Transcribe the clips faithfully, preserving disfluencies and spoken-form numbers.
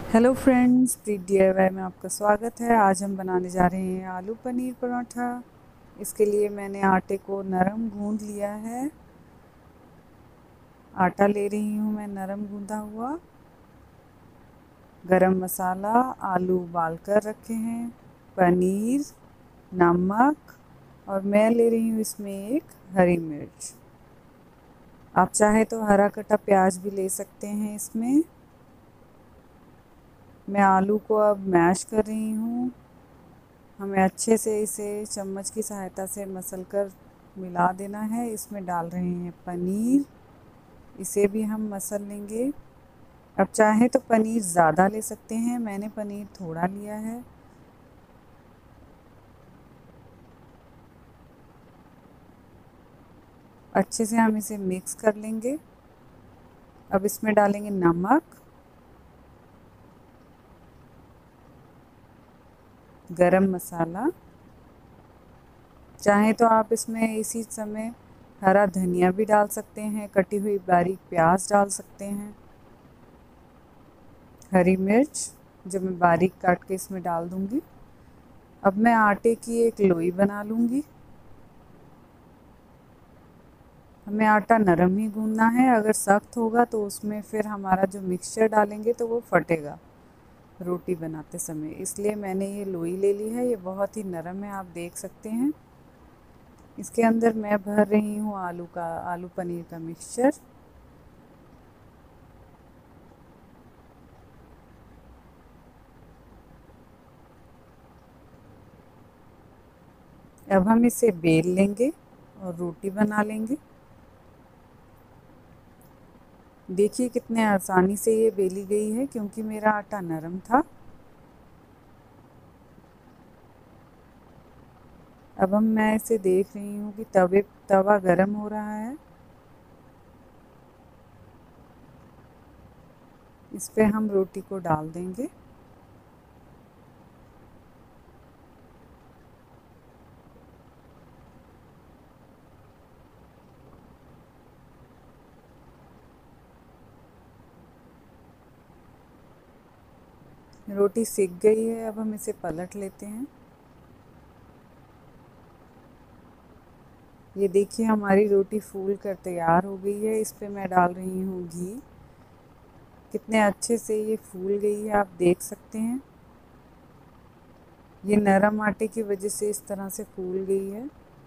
Hello friends, Preet D I Y में आपका स्वागत है। आज हम बनाने जा रहे हैं आलू पनीर पराठा। इसके लिए मैंने आटे को नरम गूंद लिया है। आटा ले रही हूँ मैं नरम गूंदा हुआ। गरम मसाला, आलू उबाल कर रखे हैं, पनीर, नमक और मैं ले रही हूँ इसमें एक हरी मिर्च। आप चाहे तो हरा कटा प्याज भी ले सकते हैं इसमें। मैं आलू को अब मैश कर रही हूँ। हमें अच्छे से इसे चम्मच की सहायता से मसल कर मिला देना है। इसमें डाल रहे हैं पनीर, इसे भी हम मसल लेंगे। अब चाहे तो पनीर ज़्यादा ले सकते हैं, मैंने पनीर थोड़ा लिया है। अच्छे से हम इसे मिक्स कर लेंगे। अब इसमें डालेंगे नमक, गरम मसाला। चाहे तो आप इसमें इसी समय हरा धनिया भी डाल सकते हैं, कटी हुई बारीक प्याज डाल सकते हैं, हरी मिर्च जो मैं बारीक काट के इसमें डाल दूंगी। अब मैं आटे की एक लोई बना लूँगी। हमें आटा नरम ही गूंदना है, अगर सख्त होगा तो उसमें फिर हमारा जो मिक्सचर डालेंगे तो वो फटेगा रोटी बनाते समय। इसलिए मैंने ये लोई ले ली है, ये बहुत ही नरम है, आप देख सकते हैं। इसके अंदर मैं भर रही हूँ आलू का आलू पनीर का मिक्सचर। अब हम इसे बेल लेंगे और रोटी बना लेंगे। देखिए कितने आसानी से ये बेली गई है, क्योंकि मेरा आटा नरम था। अब हम मैं इसे देख रही हूँ कि तवे तवा गरम हो रहा है। इस पे हम रोटी को डाल देंगे। रोटी सिक गई है, अब हम इसे पलट लेते हैं। ये देखिए हमारी रोटी फूल कर तैयार हो गई है। इस पे मैं डाल रही हूँ घी। कितने अच्छे से ये फूल गई है, आप देख सकते हैं। ये नरम आटे की वजह से इस तरह से फूल गई है।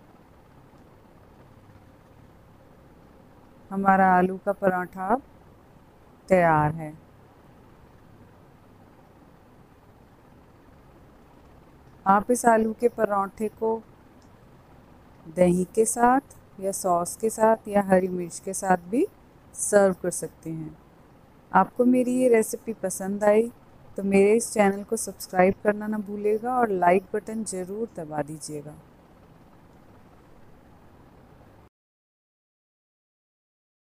हमारा आलू का पराठा अब तैयार है। आप इस आलू के पराठे को दही के साथ या सॉस के साथ या हरी मिर्च के साथ भी सर्व कर सकते हैं। आपको मेरी ये रेसिपी पसंद आई तो मेरे इस चैनल को सब्सक्राइब करना ना भूलिएगा और लाइक बटन ज़रूर दबा दीजिएगा।